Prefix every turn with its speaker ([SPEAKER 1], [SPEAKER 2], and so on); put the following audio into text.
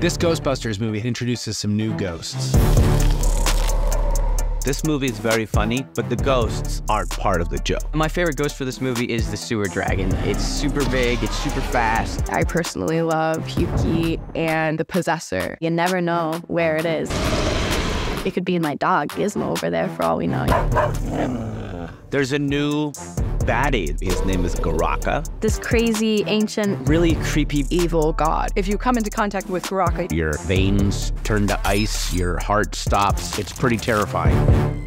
[SPEAKER 1] This Ghostbusters movie introduces some new ghosts.
[SPEAKER 2] This movie is very funny, but the ghosts aren't part of the joke.
[SPEAKER 3] My favorite ghost for this movie is the sewer dragon. It's super big, it's super fast.
[SPEAKER 4] I personally love Pukey and the Possessor. You never know where it is. It could be my dog, Gizmo, over there for all we know.
[SPEAKER 2] There's a new baddie. His name is Garaka.
[SPEAKER 4] This crazy, ancient,
[SPEAKER 3] Really creepy.
[SPEAKER 4] evil god. If you come into contact with Garaka,
[SPEAKER 2] Your veins turn to ice, your heart stops. It's pretty terrifying.